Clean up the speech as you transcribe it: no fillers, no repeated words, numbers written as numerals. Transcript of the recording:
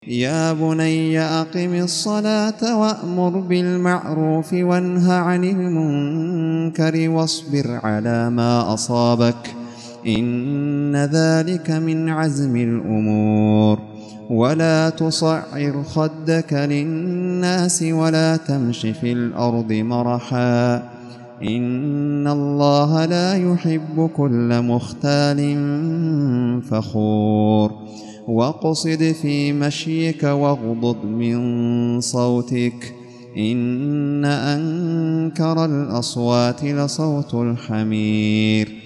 يا بني أقم الصلاة وأمر بالمعروف وانه عن المنكر واصبر على ما أصابك إن ذلك من عزم الأمور ولا تصعر خدك للناس ولا تمش في الأرض مرحا إن الله لا يحب كل مختال فخور واقصد في مشيك واغضض من صوتك إن أنكر الأصوات لصوت الحمير